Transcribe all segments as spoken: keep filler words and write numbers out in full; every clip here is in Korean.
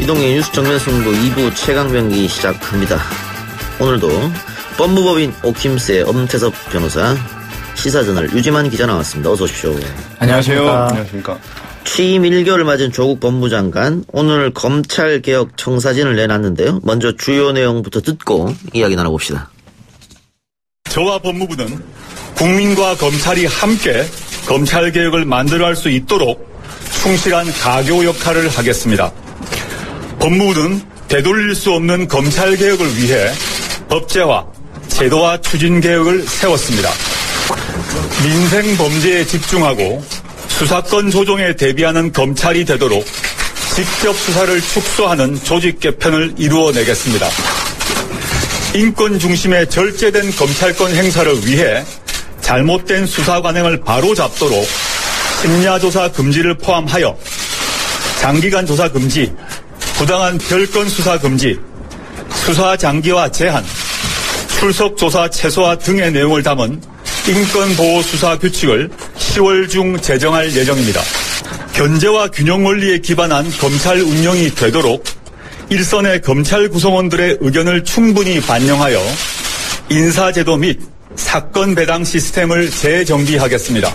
이동의 뉴스 정면승부 이 부 최강병기 시작합니다. 오늘도 법무법인 오킴스의 엄태섭 변호사, 시사저널 유지만 기자 나왔습니다. 어서 오십시오. 안녕하세요. 안녕하십니까. 취임 일 개월 맞은 조국 법무장관, 오늘 검찰개혁 청사진을 내놨는데요. 먼저 주요 내용부터 듣고 이야기 나눠봅시다. 저와 법무부는 국민과 검찰이 함께 검찰개혁을 만들어갈 수 있도록 충실한 가교 역할을 하겠습니다. 법무부는 되돌릴 수 없는 검찰개혁을 위해 법제화, 제도화 추진개혁을 세웠습니다. 민생 범죄에 집중하고 수사권 조정에 대비하는 검찰이 되도록 직접 수사를 축소하는 조직 개편을 이루어내겠습니다. 인권 중심의 절제된 검찰권 행사를 위해 잘못된 수사 관행을 바로잡도록 심야조사 금지를 포함하여 장기간 조사 금지, 부당한 별건 수사 금지, 수사 장기화 제한, 출석 조사 최소화 등의 내용을 담은 인권보호 수사 규칙을 시월 중 제정할 예정입니다. 견제와 균형 원리에 기반한 검찰 운영이 되도록 일선의 검찰 구성원들의 의견을 충분히 반영하여 인사제도 및 사건 배당 시스템을 재정비하겠습니다.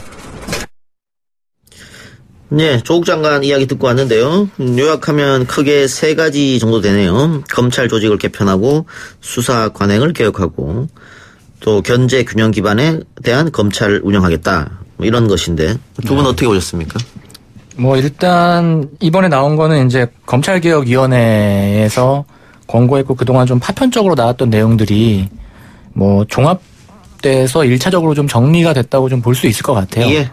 네, 조국 장관 이야기 듣고 왔는데요. 요약하면 크게 세 가지 정도 되네요. 검찰 조직을 개편하고 수사 관행을 개혁하고 또 견제 균형 기반에 대한 검찰을 운영하겠다, 뭐 이런 것인데 두 분 네. 어떻게 보셨습니까? 뭐 일단 이번에 나온 거는 이제 검찰개혁위원회에서 권고했고 그동안 좀 파편적으로 나왔던 내용들이 뭐 종합돼서 일차적으로 좀 정리가 됐다고 좀 볼 수 있을 것 같아요. 예.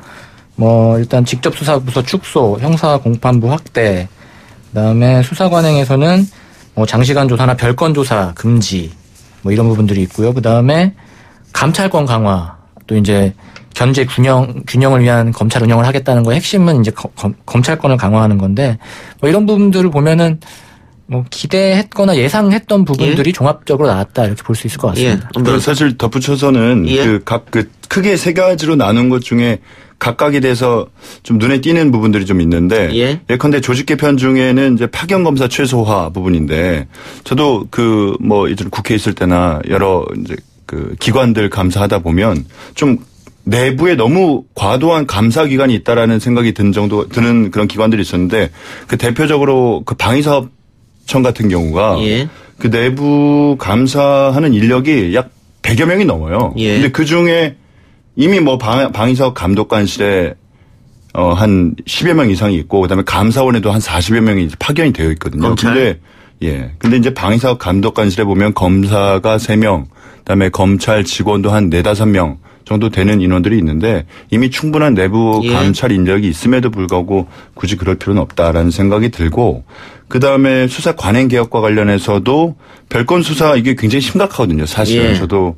뭐 일단 직접 수사부서 축소, 형사 공판부 확대, 그다음에 수사 관행에서는 뭐 장시간 조사나 별건 조사 금지, 뭐 이런 부분들이 있고요. 그다음에 감찰권 강화, 또 이제 견제 균형 균형을 위한 검찰 운영을 하겠다는 거의 핵심은 이제 거, 검, 검찰권을 강화하는 건데, 뭐 이런 부분들을 보면은 뭐 기대했거나 예상했던 부분들이 예? 종합적으로 나왔다, 이렇게 볼 수 있을 것 같습니다. 예. 사실 덧붙여서는 예? 그 각 그 크게 세 가지로 나눈 것 중에 각각에 대해서 좀 눈에 띄는 부분들이 좀 있는데, 예. 예컨대 조직 개편 중에는 이제 파견 검사 최소화 부분인데, 저도 그 뭐 이들 국회에 있을 때나 여러 이제 그 기관들 감사하다 보면 좀 내부에 너무 과도한 감사 기관이 있다라는 생각이 든 정도 드는 그런 기관들이 있었는데, 그 대표적으로 그 방위사업청 같은 경우가 예. 그 내부 감사하는 인력이 약 백여 명이 넘어요. 예. 근데 그 중에 이미 뭐 방, 방위사업 감독관실에 어, 한 십여 명 이상이 있고, 그 다음에 감사원에도 한 사십여 명이 파견이 되어 있거든요. 검찰? 근데, 예. 근데 이제 방위사업 감독관실에 보면 검사가 세 명, 그 다음에 검찰 직원도 한 네다섯 명 정도 되는 인원들이 있는데, 이미 충분한 내부 예. 감찰 인력이 있음에도 불구하고 굳이 그럴 필요는 없다라는 생각이 들고, 그 다음에 수사 관행 개혁과 관련해서도 별건 수사 이게 굉장히 심각하거든요. 사실은. 예. 저도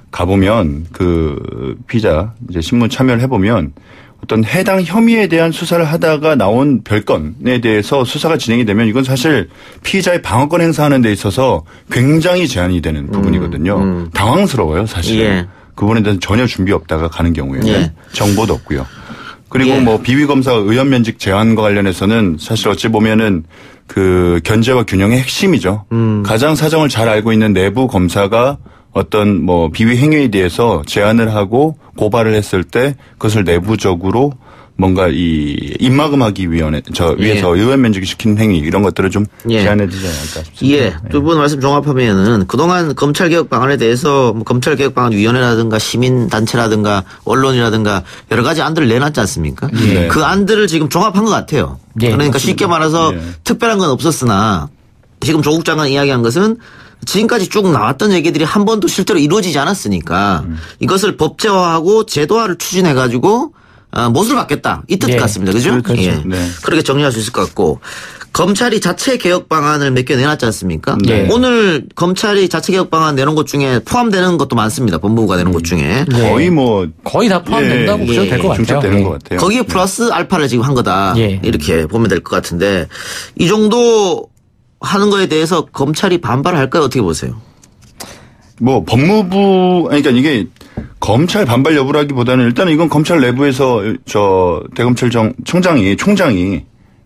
가보면 그 피의자 이제 신문 참여를 해보면 어떤 해당 혐의에 대한 수사를 하다가 나온 별건에 대해서 수사가 진행이 되면 이건 사실 피의자의 방어권 행사하는 데 있어서 굉장히 제한이 되는 부분이거든요. 음, 음. 당황스러워요, 사실. 예. 그 부분에 대해서 전혀 준비 없다가 가는 경우에는 예. 정보도 없고요. 그리고 예. 뭐 비위검사 의원 면직 제한과 관련해서는 사실 어찌 보면은 그 견제와 균형의 핵심이죠. 음. 가장 사정을 잘 알고 있는 내부 검사가 어떤 뭐 비위 행위에 대해서 제안을 하고 고발을 했을 때 그것을 내부적으로 뭔가 이 입막음하기 위원회 저 위에서 예. 의원 면직을 시키는 행위 이런 것들을 좀 예. 제안해 주지 않을까 싶습니다. 예. 두 분 말씀 종합하면은 그동안 검찰개혁 방안에 대해서 뭐 검찰개혁 방안 위원회라든가 시민단체라든가 언론이라든가 여러 가지 안들을 내놨지 않습니까? 예. 그 안들을 지금 종합한 것 같아요. 예. 그러니까 맞습니다. 쉽게 말해서 예. 특별한 건 없었으나 지금 조국 장관 이야기한 것은 지금까지 쭉 나왔던 얘기들이 한 번도 실제로 이루어지지 않았으니까 음. 이것을 법제화하고 제도화를 추진해가지고 어, 못을 받겠다. 이 뜻 예. 같습니다. 그죠? 그렇죠. 예. 네. 그렇게 정리할 수 있을 것 같고, 검찰이 자체 개혁 방안을 몇 개 내놨지 않습니까? 네. 오늘 검찰이 자체 개혁 방안 내놓은 것 중에 포함되는 것도 많습니다. 법무부가 내놓은 것 중에. 네. 거의 뭐 거의 다 포함된다고 보셔도 예. 될 것 같아요. 중첩되는 예. 것 같아요. 거기에 플러스 알파를 지금 한 거다. 예. 이렇게 보면 될 것 같은데, 이 정도 하는 거에 대해서 검찰이 반발을 할까요? 어떻게 보세요? 뭐 법무부 아니 그러니까 이게 검찰 반발 여부라기보다는 일단은 이건 검찰 내부에서 저 대검찰청 총장이 총장이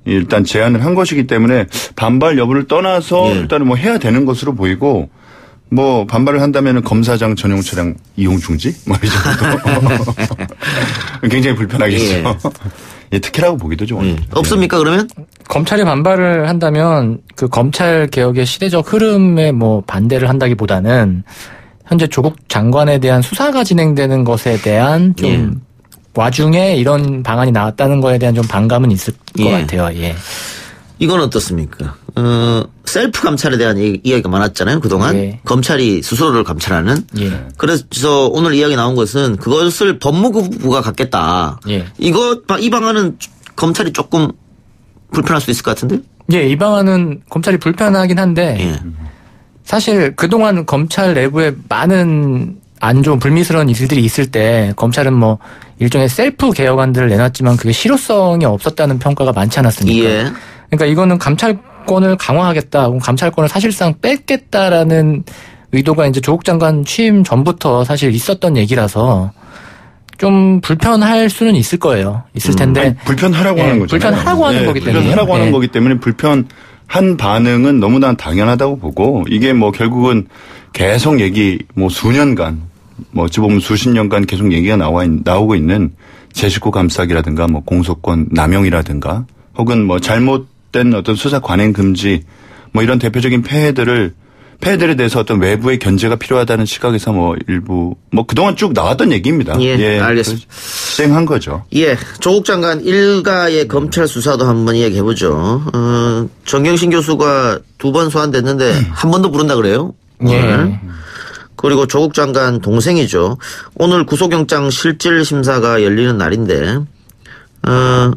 일단 제안을 한 것이기 때문에 반발 여부를 떠나서 예. 일단은 뭐 해야 되는 것으로 보이고 뭐 반발을 한다면은 검사장 전용 차량 이용 중지 뭐 이 정도 굉장히 불편하겠죠. 예. 예, 특혜라고 보기도 좀 예. 없습니까 그러면? 검찰이 반발을 한다면 그 검찰 개혁의 시대적 흐름에 뭐 반대를 한다기보다는 현재 조국 장관에 대한 수사가 진행되는 것에 대한 좀 예. 와중에 이런 방안이 나왔다는 거에 대한 좀 반감은 있을 것 예. 같아요. 예. 이건 어떻습니까? 어, 셀프 감찰에 대한 얘기, 이야기가 많았잖아요. 그동안. 예. 검찰이 스스로를 감찰하는. 예. 그래서 오늘 이야기 나온 것은 그것을 법무부가 갖겠다. 예. 이거, 이 방안은 검찰이 조금 불편할 수도 있을 것 같은데? 예, 이 방안은 검찰이 불편하긴 한데 예. 사실 그동안 검찰 내부에 많은 안 좋은 불미스러운 일들이 있을 때 검찰은 뭐 일종의 셀프 개혁안들을 내놨지만 그게 실효성이 없었다는 평가가 많지 않았습니까? 예. 그러니까 이거는 감찰권을 강화하겠다, 감찰권을 사실상 뺏겠다라는 의도가 이제 조국 장관 취임 전부터 사실 있었던 얘기라서 좀 불편할 수는 있을 거예요. 있을 텐데. 아니, 불편하라고 예, 하는 거죠. 불편하라고 하는 거기 때문에. 불편하라고 하는 예. 거기 때문에 불편한 반응은 너무나 당연하다고 보고 이게 뭐 결국은 계속 얘기 뭐 수년간 뭐 어찌 보면 수십 년간 계속 얘기가 나와 있, 나오고 있는 제 식구 감싸기라든가 뭐 공소권 남용이라든가 혹은 뭐 잘못된 어떤 수사 관행 금지 뭐 이런 대표적인 폐해들을 폐해들에 대해서 어떤 외부의 견제가 필요하다는 시각에서 뭐 일부 뭐 그동안 쭉 나왔던 얘기입니다. 예, 알겠습니다. 시행한 거죠. 예, 조국 장관 일가의 검찰 수사도 한번 이야기해 보죠. 어, 정경심 교수가 두 번 소환됐는데 한 번 더 부른다 그래요. 오늘. 예. 그리고 조국 장관 동생이죠. 오늘 구속영장 실질 심사가 열리는 날인데 어,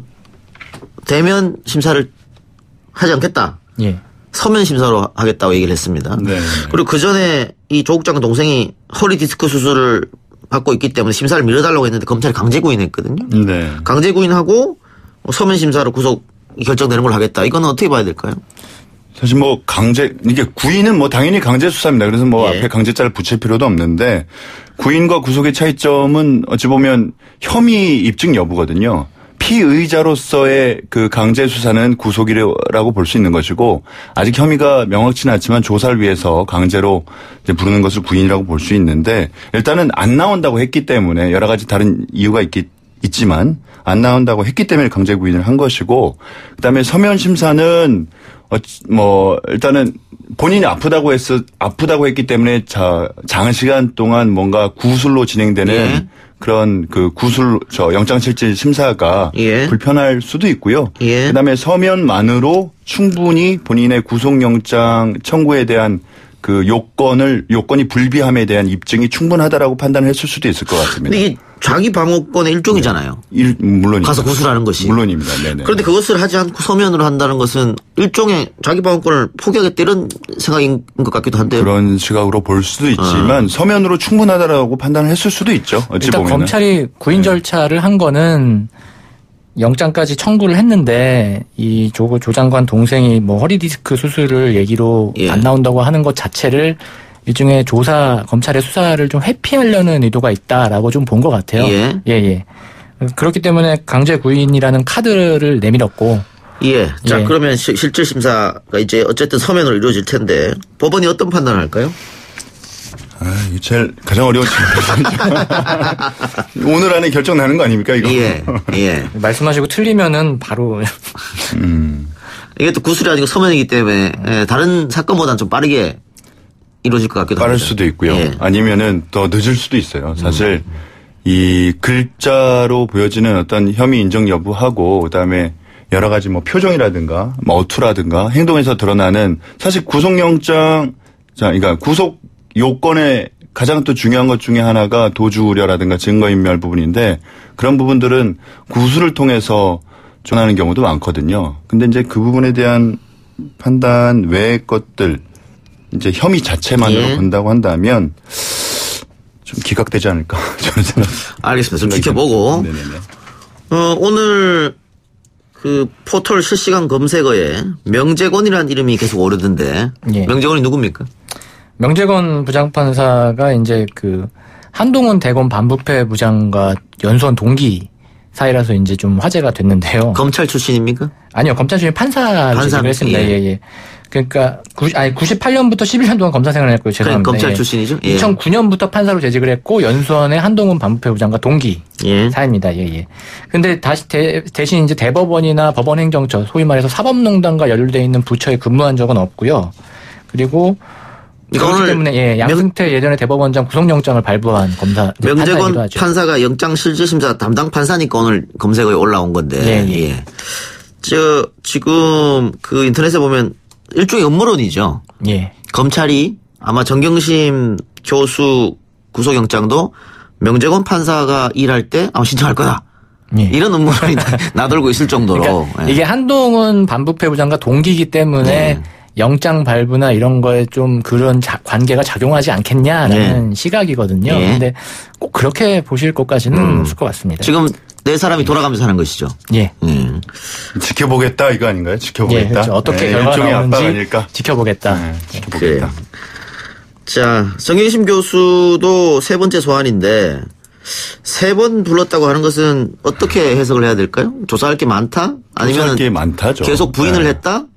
대면 심사를 하지 않겠다. 예. 서면 심사로 하겠다고 얘기를 했습니다. 네. 그리고 그 전에 이 조국 장관 동생이 허리 디스크 수술을 받고 있기 때문에 심사를 미뤄달라고 했는데 검찰이 강제 구인했거든요. 네. 강제 구인하고 서면 심사로 구속 결정되는 걸 하겠다. 이건 어떻게 봐야 될까요? 사실 뭐 강제 이게 구인은 뭐 당연히 강제 수사입니다. 그래서 뭐 예. 앞에 강제자를 붙일 필요도 없는데 구인과 구속의 차이점은 어찌 보면 혐의 입증 여부거든요. 피의자로서의 그 강제 수사는 구속이라고 볼 수 있는 것이고 아직 혐의가 명확치는 않지만 조사를 위해서 강제로 이제 부르는 것을 구인이라고 볼 수 있는데 일단은 안 나온다고 했기 때문에 여러 가지 다른 이유가 있기 있지만 안 나온다고 했기 때문에 강제 구인을 한 것이고 그다음에 서면 심사는 어, 뭐 일단은 본인이 아프다고 했어 아프다고 했기 때문에 자 장시간 동안 뭔가 구술로 진행되는 예. 그런 그 구술 저 영장실질 심사가 예. 불편할 수도 있고요. 예. 그다음에 서면만으로 충분히 본인의 구속영장 청구에 대한 그 요건을 요건이 불비함에 대한 입증이 충분하다라고 판단을 했을 수도 있을 것 같습니다. 근데 이게 자기 방어권의 일종이잖아요. 일, 물론입니다. 가서 구술하는 것이. 물론입니다. 네네. 그런데 그것을 하지 않고 서면으로 한다는 것은 일종의 자기 방어권을 포기하겠다 이런 생각인 것 같기도 한데요. 그런 시각으로 볼 수도 있지만 어. 서면으로 충분하다라고 판단을 했을 수도 있죠. 어찌 일단 보면은. 검찰이 구인 절차를 한 거는 영장까지 청구를 했는데 이 조, 조 장관 동생이 뭐 허리 디스크 수술을 얘기로 예. 안 나온다고 하는 것 자체를 일종의 조사 검찰의 수사를 좀 회피하려는 의도가 있다라고 좀 본 것 같아요. 예. 예, 예. 그렇기 때문에 강제 구인이라는 카드를 내밀었고. 예. 자, 예. 그러면 시, 실질 심사가 이제 어쨌든 서면으로 이루어질 텐데 법원이 어떤 판단을 할까요? 아, 이게 제일 가장 어려운 질문이죠. 오늘 안에 결정 나는 거 아닙니까 이거? 예. 예. 말씀하시고 틀리면은 바로 음. 이게 또 구술이 아니고 서면이기 때문에 예, 다른 사건보다는 좀 빠르게 이루어질 것 같기도 합니다. 빠를 수도 있고요. 예. 아니면은 더 늦을 수도 있어요. 사실 이 글자로 보여지는 어떤 혐의 인정 여부하고 그다음에 여러 가지 뭐 표정이라든가 뭐 어투라든가 행동에서 드러나는 사실 구속영장 자, 그러니까 구속 요건의 가장 또 중요한 것 중에 하나가 도주 우려라든가 증거인멸 부분인데 그런 부분들은 구술을 통해서 전하는 경우도 많거든요. 근데 이제 그 부분에 대한 판단 외의 것들 이제 혐의 자체만으로 예. 본다고 한다면 좀 기각되지 않을까 저는 생각. 알겠습니다. 좀 지켜보고. 네네네. 어, 오늘 그 포털 실시간 검색어에 명재권이라는 이름이 계속 오르던데 예. 명재권이 누굽니까? 명재건 부장판사가 이제 그 한동훈 대검 반부패 부장과 연수원 동기 사이라서 이제 좀 화제가 됐는데요. 검찰 출신입니까? 아니요. 검찰 출신 판사로 판사, 재직을 했습니다. 예. 예, 예. 그러니까 구, 아니 구십팔 년부터 십일 년 동안 검사 생활을 했고요. 죄송합니다. 검찰 예. 출신이죠? 예. 이천구 년부터 판사로 재직을 했고 연수원의 한동훈 반부패 부장과 동기 예. 사입니다. 예, 예. 근데 다시 대, 대신 이제 대법원이나 법원행정처 소위 말해서 사법농단과 연루되어 있는 부처에 근무한 적은 없고요. 그리고 그러니까 그렇기 때문에 예, 양승태 예전에 대법원장 구속영장을 발부한 검사 명재건 판사가 영장 실질심사 담당 판사니까 오늘 검색어에 올라온 건데. 예, 예. 예. 저 지금 그 인터넷에 보면 일종의 음모론이죠. 예. 검찰이 아마 정경심 교수 구속영장도 명재건 판사가 일할 때 아마 신청할 거다. 예. 이런 음모론이 나돌고 있을 정도로. 그러니까 예. 이게 한동훈 반부패 부장과 동기이기 때문에 네. 영장 발부나 이런 거에 좀 그런 자, 관계가 작용하지 않겠냐라는 네. 시각이거든요. 네. 근데 꼭 그렇게 보실 것까지는 음. 없을 것 같습니다. 지금 네 사람이 돌아가면서 하는 것이죠. 예. 음. 지켜보겠다 이거 아닌가요? 지켜보겠다. 예, 그렇죠. 어떻게 네, 결과가 일종의 압박 나오는지 아닐까? 지켜보겠다. 네, 그래요. 지켜보겠다. 자, 정경심 교수도 세 번째 소환인데 세 번 불렀다고 하는 것은 어떻게 해석을 해야 될까요? 조사할 게 많다? 조사할 아니면 게 많다죠. 계속 부인을 네. 했다?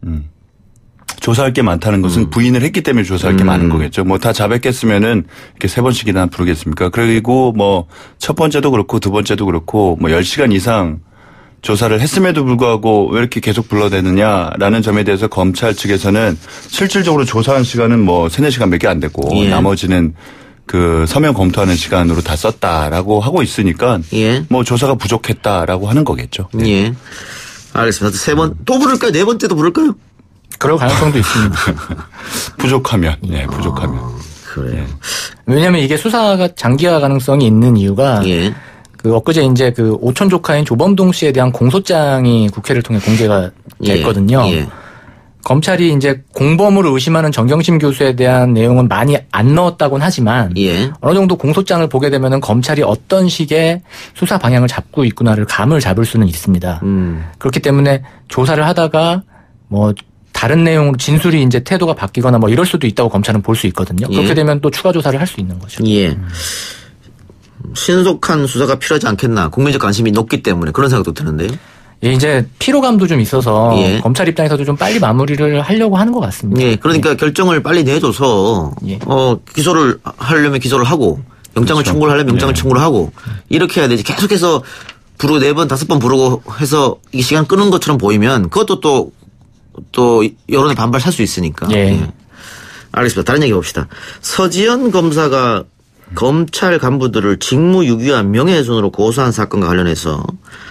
조사할 게 많다는 것은 음. 부인을 했기 때문에 조사할 게 많은 거겠죠. 뭐 다 자백했으면은 이렇게 세 번씩이나 부르겠습니까? 그리고 뭐 첫 번째도 그렇고 두 번째도 그렇고 뭐 열 시간 이상 조사를 했음에도 불구하고 왜 이렇게 계속 불러대느냐라는 점에 대해서 검찰 측에서는 실질적으로 조사한 시간은 뭐 세네 시간 몇 개 안 됐고 예. 나머지는 그 서면 검토하는 시간으로 다 썼다라고 하고 있으니까 예. 뭐 조사가 부족했다라고 하는 거겠죠. 네. 예. 알겠습니다. 세 번, 또 부를까요? 네 번째도 부를까요? 그럴 가능성도 있습니다. 부족하면, 예, 부족하면. 그래요. 왜냐하면 이게 수사가 장기화 가능성이 있는 이유가 예. 그 엊그제 이제 그 오촌 조카인 조범동 씨에 대한 공소장이 국회를 통해 공개가 됐거든요. 예. 예. 검찰이 이제 공범으로 의심하는 정경심 교수에 대한 내용은 많이 안 넣었다고는 하지만 예. 어느 정도 공소장을 보게 되면은 검찰이 어떤 식의 수사 방향을 잡고 있구나를 감을 잡을 수는 있습니다. 음. 그렇기 때문에 조사를 하다가 뭐 다른 내용으로 진술이 이제 태도가 바뀌거나 뭐 이럴 수도 있다고 검찰은 볼 수 있거든요. 예. 그렇게 되면 또 추가 조사를 할 수 있는 거죠. 예. 신속한 수사가 필요하지 않겠나. 국민적 관심이 높기 때문에 그런 생각도 드는데요. 예, 이제 피로감도 좀 있어서 예. 검찰 입장에서도 좀 빨리 마무리를 하려고 하는 것 같습니다. 예. 그러니까 결정을 빨리 내줘서 예. 어, 기소를 하려면 기소를 하고 영장을 그렇죠. 청구를 하려면 영장을 예. 청구를 하고 이렇게 해야 되지. 계속해서 부르고 네 번, 다섯 번 부르고 해서 이 시간 끄는 것처럼 보이면 그것도 또, 또 여론의 반발 살 수 있으니까. 예. 알겠습니다. 다른 얘기 봅시다. 서지현 검사가 검찰 간부들을 직무유기와 명예훼손으로 고소한 사건과 관련해서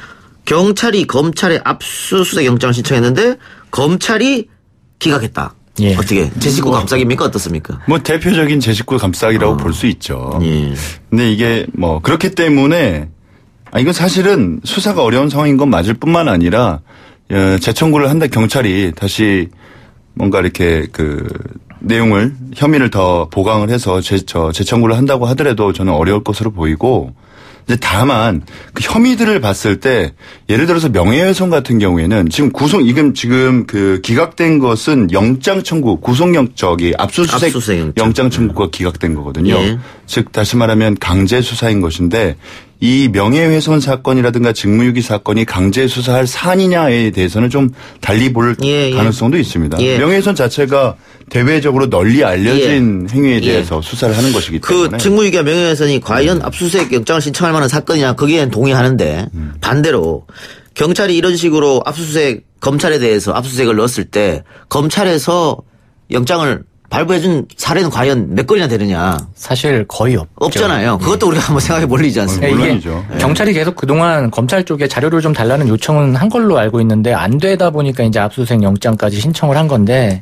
경찰이 검찰에 압수수색 영장을 신청했는데 검찰이 기각했다. 예. 어떻게 제 식구 감싸기입니까? 어떻습니까? 뭐 대표적인 제 식구 감싸기라고 어. 볼 수 있죠. 예. 근데 이게 뭐 그렇기 때문에 아 이건 사실은 수사가 어려운 상황인 건 맞을 뿐만 아니라 어, 재청구를 한다 경찰이 다시 뭔가 이렇게 그 내용을 혐의를 더 보강을 해서 재, 저, 재청구를 한다고 하더라도 저는 어려울 것으로 보이고 이제 다만 그 혐의들을 봤을 때 예를 들어서 명예훼손 같은 경우에는 지금 구속 이금 지금 그 기각된 것은 영장 청구 구속영 저기 압수수색, 압수수색 영장. 영장 청구가 기각된 거거든요. 예. 즉 다시 말하면 강제 수사인 것인데 이 명예훼손 사건이라든가 직무유기 사건이 강제 수사할 사안이냐에 대해서는 좀 달리 볼 예, 예. 가능성도 있습니다. 예. 명예훼손 자체가 대외적으로 널리 알려진 행위에 대해서 수사를 하는 것이기 때문에 그 직무유기와 명예훼손이 과연 압수수색 영장을 신청할 만한 사건이냐 거기에는 동의하는데 음. 반대로 경찰이 이런 식으로 압수수색 검찰에 대해서 압수수색을 넣었을 때 검찰에서 영장을 발부해준 사례는 과연 몇 건이나 되느냐. 사실 거의 없죠. 없잖아요. 그것도 우리가 한번 생각해 볼 일이지 않습니까? 어, 이게 물론이죠. 경찰이 계속 그동안 검찰 쪽에 자료를 좀 달라는 요청은 한 걸로 알고 있는데 안 되다 보니까 이제 압수수색 영장까지 신청을 한 건데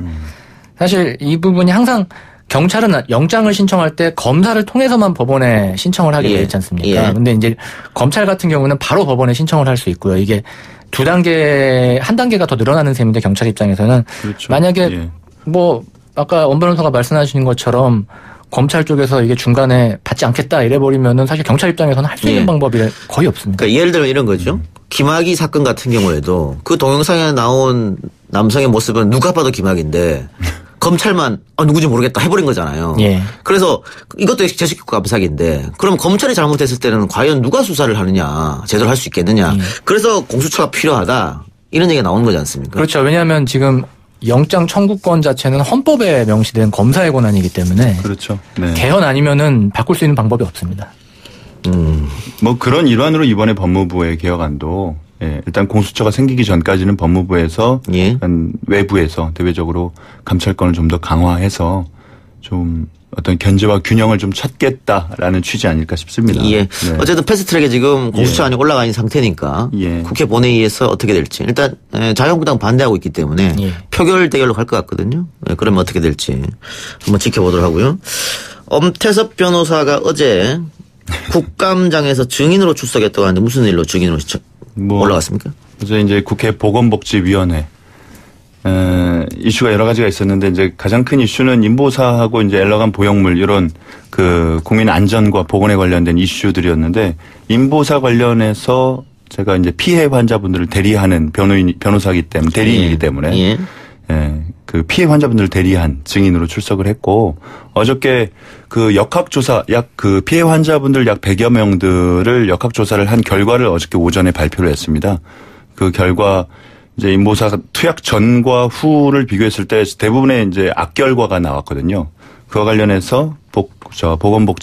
사실 이 부분이 항상 경찰은 영장을 신청할 때 검사를 통해서만 법원에 신청을 하게 예. 되어 있지 않습니까? 예. 근데 이제 검찰 같은 경우는 바로 법원에 신청을 할 수 있고요. 이게 두 단계, 한 단계가 더 늘어나는 셈인데 경찰 입장에서는 그렇죠. 만약에 예. 뭐 아까 원 변호사가 말씀하신 것처럼 검찰 쪽에서 이게 중간에 받지 않겠다 이래버리면은 사실 경찰 입장에서는 할 수 있는 예. 방법이 거의 없습니다. 그러니까 예를 들면 이런 거죠. 김학의 사건 같은 경우에도 그 동영상에 나온 남성의 모습은 누가 봐도 김학의인데 검찰만 아, 누구지 모르겠다 해버린 거잖아요. 예. 그래서 이것도 제식구 감사기인데 그럼 검찰이 잘못했을 때는 과연 누가 수사를 하느냐 제대로 할 수 있겠느냐. 예. 그래서 공수처가 필요하다. 이런 얘기가 나오는 거지 않습니까? 그렇죠. 왜냐하면 지금 영장 청구권 자체는 헌법에 명시된 검사의 권한이기 때문에 그렇죠. 네. 개헌 아니면은 바꿀 수 있는 방법이 없습니다. 음. 뭐 그런 일환으로 이번에 법무부의 개혁안도 예, 일단 공수처가 생기기 전까지는 법무부에서 예. 외부에서 대외적으로 감찰권을 좀 더 강화해서 좀 어떤 견제와 균형을 좀 찾겠다라는 취지 아닐까 싶습니다. 예. 네. 어쨌든 패스트트랙에 지금 공수처안이 예. 올라가 있는 상태니까 예. 국회 본회의에서 어떻게 될지 일단 자유한국당 반대하고 있기 때문에 예. 표결 대결로 갈 것 같거든요. 그러면 어떻게 될지 한번 지켜보도록 하고요. 엄태섭 변호사가 어제 국감장에서 증인으로 출석했다고 하는데 무슨 일로 증인으로 뭐 올라갔습니까? 어제 이제 국회 보건복지위원회 에, 이슈가 여러 가지가 있었는데 이제 가장 큰 이슈는 인보사하고 이제 엘러간 보형물 이런 그 국민 안전과 보건에 관련된 이슈들이었는데 인보사 관련해서 제가 이제 피해 환자분들을 대리하는 변호인 변호사이기 때문에 대리인이기 예. 때문에 예. 예, 그 피해 환자분들을 대리한 증인으로 출석을 했고 어저께 그 역학조사 약 그 피해 환자분들 약 백여 명들을 역학조사를 한 결과를 어저께 오전에 발표를 했습니다. 그 결과 이제 인보사 투약 전과 후를 비교했을 때 대부분의 이제 악결과가 나왔거든요. 그와 관련해서 복, 저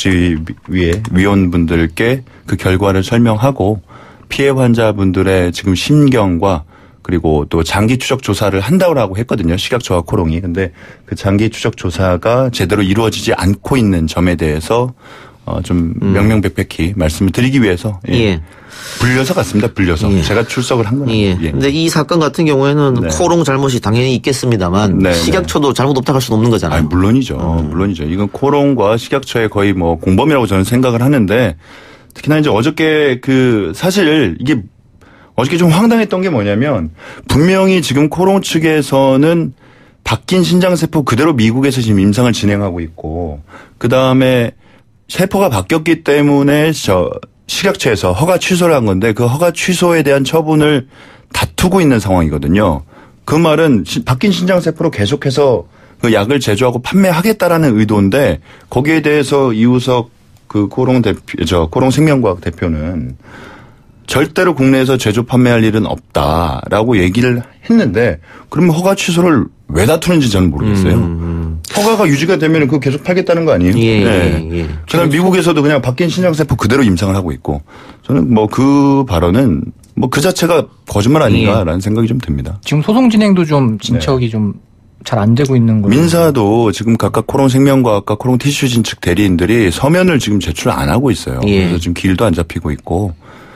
보건복지위의 위원분들께 그 결과를 설명하고 피해 환자분들의 지금 심경과 그리고 또 장기 추적 조사를 한다고 했거든요. 식약처와 코롱이. 근데 그 장기 추적 조사가 제대로 이루어지지 않고 있는 점에 대해서 어 좀 음. 명명백백히 말씀을 드리기 위해서 예. 예. 불려서 갔습니다. 불려서. 예. 제가 출석을 한 거예요. 예. 예. 근데 이 사건 같은 경우에는 네. 코롱 잘못이 당연히 있겠습니다만 네. 식약처도 잘못 없다고 할 수는 없는 거잖아요. 아니, 물론이죠. 음. 물론이죠. 이건 코롱과 식약처의 거의 뭐 공범이라고 저는 생각을 하는데 특히나 이제 어저께 그 사실 이게 어저께 좀 황당했던 게 뭐냐면 분명히 지금 코롱 측에서는 바뀐 신장세포 그대로 미국에서 지금 임상을 진행하고 있고 그다음에 세포가 바뀌었기 때문에 저 식약처에서 허가 취소를 한 건데 그 허가 취소에 대한 처분을 다투고 있는 상황이거든요. 그 말은 바뀐 신장세포로 계속해서 그 약을 제조하고 판매하겠다라는 의도인데 거기에 대해서 이우석 그 코롱 대표, 저 코롱 생명과학 대표는 절대로 국내에서 제조 판매할 일은 없다라고 얘기를 했는데 그러면 허가 취소를 왜 다투는지 저는 모르겠어요. 음. 허가가 유지가 되면 그거 계속 팔겠다는 거 아니에요? 예, 네. 예, 예. 그다음 미국에서도 그냥 바뀐 신장세포 그대로 임상을 하고 있고 저는 뭐 그 발언은 뭐 그 자체가 거짓말 아닌가라는 예. 생각이 좀 듭니다. 지금 소송 진행도 좀 진척이 네. 좀 잘 안 되고 있는 거예요. 민사도 지금 각각 코롱 생명과학과 코롱 티슈진 측 대리인들이 서면을 지금 제출 안 하고 있어요. 예. 그래서 지금 길도 안 잡히고 있고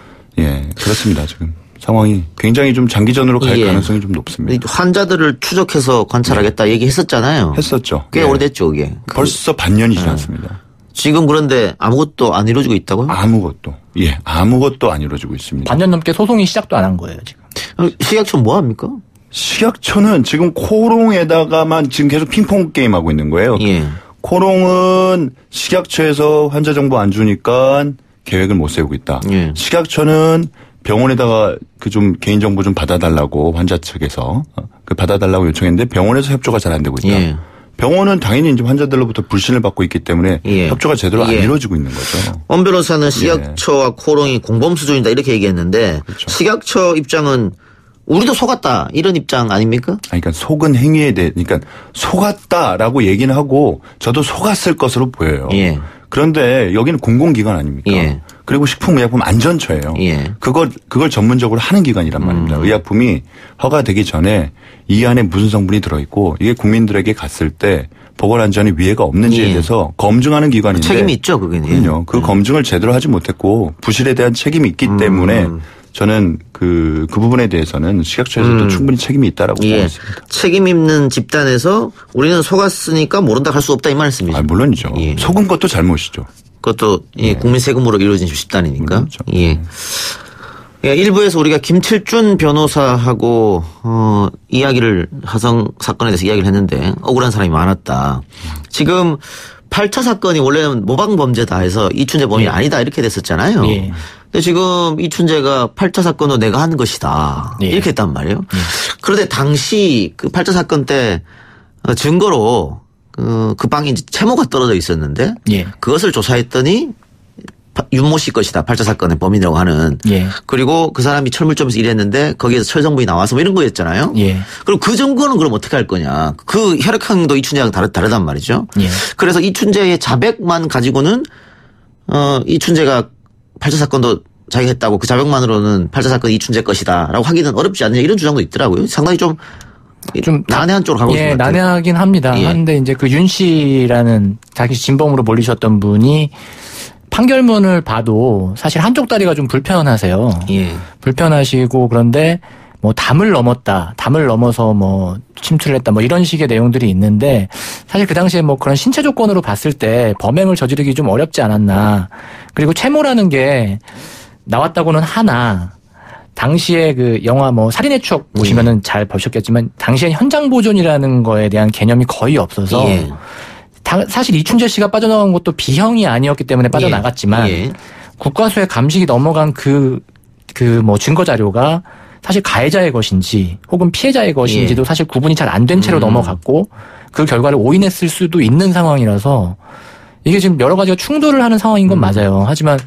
예 그렇습니다 지금. 상황이 굉장히 좀 장기전으로 갈 예. 가능성이 좀 높습니다. 환자들을 추적해서 관찰하겠다 네. 얘기했었잖아요. 했었죠. 꽤 예. 오래됐죠, 그게. 벌써 반년이 지났습니다. 네. 지금 그런데 아무것도 안 이루어지고 있다고요? 아무것도. 예, 아무것도 안 이루어지고 있습니다. 반년 넘게 소송이 시작도 안 한 거예요, 지금. 식약처는 뭐 합니까? 식약처는 지금 코롱에다가만 지금 계속 핑퐁 게임하고 있는 거예요. 예. 코롱은 식약처에서 환자 정보 안 주니까 계획을 못 세우고 있다. 예. 식약처는 병원에다가 그 좀 개인정보 좀 받아달라고 환자 측에서 그 받아달라고 요청했는데 병원에서 협조가 잘 안 되고 있다. 예. 병원은 당연히 이제 환자들로부터 불신을 받고 있기 때문에 예. 협조가 제대로 안 예. 이루어지고 있는 거죠. 엄 변호사는 식약처와 예. 코롱이 공범 수준이다 이렇게 얘기했는데 그렇죠. 식약처 입장은 우리도 속았다 이런 입장 아닙니까? 아니, 그러니까 속은 행위에 대해 그러니까 속았다라고 얘기는 하고 저도 속았을 것으로 보여요. 예. 그런데 여기는 공공기관 아닙니까? 예. 그리고 식품의약품 안전처예요. 예. 그걸 그걸 전문적으로 하는 기관이란 말입니다. 음. 의약품이 허가되기 전에 이 안에 무슨 성분이 들어있고 이게 국민들에게 갔을 때 보건안전에 위해가 없는지에 예. 대해서 검증하는 기관인데 책임이 있죠, 그게. 그럼요. 그 음. 검증을 제대로 하지 못했고 부실에 대한 책임이 있기 음. 때문에 저는 그, 그 부분에 대해서는 식약처에서도 음. 충분히 책임이 있다라고 예. 보고 있습니다. 책임 있는 집단에서 우리는 속았으니까 모른다 할 수 없다 이 말씀이죠. 아, 물론이죠. 예. 속은 것도 잘못이죠. 그것도 예. 국민 세금으로 이루어진 집단이니까. 물론이죠. 예. 예. 일부에서 우리가 김칠준 변호사하고 어, 이야기를 화성 사건에 대해서 이야기를 했는데 억울한 사람이 많았다. 지금 팔 차 사건이 원래는 모방범죄다 해서 이춘재 범인이 예. 아니다 이렇게 됐었잖아요. 예. 근데 지금 이춘재가 팔 차 사건도 내가 한 것이다. 예. 이렇게 했단 말이에요. 예. 그런데 당시 그 팔 차 사건 때 증거로 그, 그 방에 이제 채모가 떨어져 있었는데 예. 그것을 조사했더니 윤모 씨 것이다. 팔 차 사건의 범인이라고 하는. 예. 그리고 그 사람이 철물점에서 일했는데 거기에서 철성분이 나와서 뭐 이런 거였잖아요. 예. 그럼 그 증거는 그럼 어떻게 할 거냐. 그 혈액형도 이춘재랑 다르, 다르단 말이죠. 예. 그래서 이춘재의 자백만 가지고는 어, 이춘재가 팔 차 사건도 자기가 했다고 그 자백만으로는 팔 차 사건 이춘재 것이다 라고 하기는 어렵지 않느냐 이런 주장도 있더라고요. 상당히 좀 좀 난해한 쪽으로 가고 있는 예, 것 같아요. 난해하긴 합니다. 예. 한데 이제 그 윤 씨라는 자기 진범으로 몰리셨던 분이 판결문을 봐도 사실 한쪽 다리가 좀 불편하세요. 예. 불편하시고 그런데 뭐 담을 넘었다, 담을 넘어서 뭐 침투를 했다, 뭐 이런 식의 내용들이 있는데 사실 그 당시에 뭐 그런 신체 조건으로 봤을 때 범행을 저지르기 좀 어렵지 않았나. 그리고 채모라는 게 나왔다고는 하나. 당시에 그 영화 뭐 살인의 추억 보시면은 잘 보셨겠지만 당시엔 현장 보존이라는 거에 대한 개념이 거의 없어서 예. 사실 이춘재 씨가 빠져나간 것도 B형이 아니었기 때문에 빠져나갔지만 예. 국과수의 감식이 넘어간 그 그 뭐 증거 자료가 사실 가해자의 것인지 혹은 피해자의 것인지도 예. 사실 구분이 잘 안 된 채로 음. 넘어갔고 그 결과를 오인했을 수도 있는 상황이라서 이게 지금 여러 가지가 충돌을 하는 상황인 건 음. 맞아요. 하지만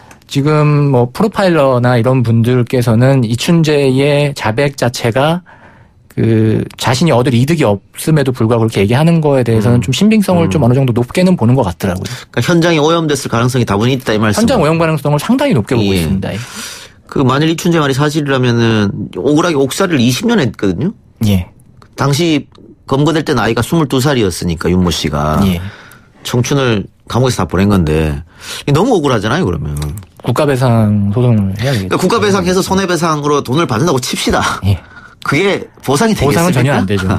지금 뭐 프로파일러나 이런 분들께서는 이춘재의 자백 자체가 그 자신이 얻을 이득이 없음에도 불구하고 그렇게 얘기하는 거에 대해서는 음. 좀 신빙성을 음. 좀 어느 정도 높게는 보는 것 같더라고요. 그러니까 현장이 오염됐을 가능성이 다분히 있다 이 말씀. 현장 오염 가능성을 상당히 높게 보고 예. 있습니다. 그 만일 이춘재 말이 사실이라면은 억울하게 옥살이를 이십 년 했거든요. 예. 당시 검거될 때 나이가 스물두 살이었으니까 윤모 씨가 예. 청춘을 감옥에서 다 보낸 건데 너무 억울하잖아요. 그러면. 국가배상 소송을 해야겠죠. 그러니까 국가배상해서 손해배상으로 돈을 받는다고 칩시다. 예. 그게 보상이 되겠습니까? 보상은 전혀 안 되죠.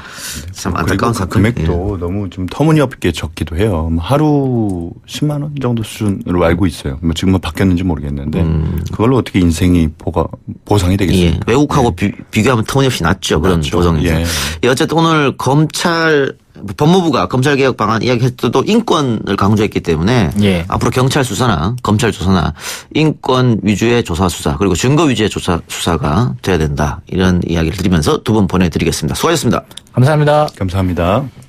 참 안타까운 그 사건. 금액도 예. 너무 좀 터무니없게 적기도 해요. 뭐 하루 십만 원 정도 수준으로 알고 있어요. 뭐 지금은 바뀌었는지 모르겠는데 음. 그걸로 어떻게 인생이 보가, 보상이 되겠습니까? 예. 외국하고 예. 비, 비교하면 터무니없이 낮죠. 그런 낮죠. 보상에서. 예. 예. 어쨌든 오늘 검찰 법무부가 검찰개혁 방안 이야기했을 때도 인권을 강조했기 때문에 예. 앞으로 경찰 수사나 검찰 조사나 인권 위주의 조사 수사 그리고 증거 위주의 조사 수사가 돼야 된다. 이런 이야기를 드리면서 두 분 보내드리겠습니다. 수고하셨습니다. 감사합니다. 감사합니다.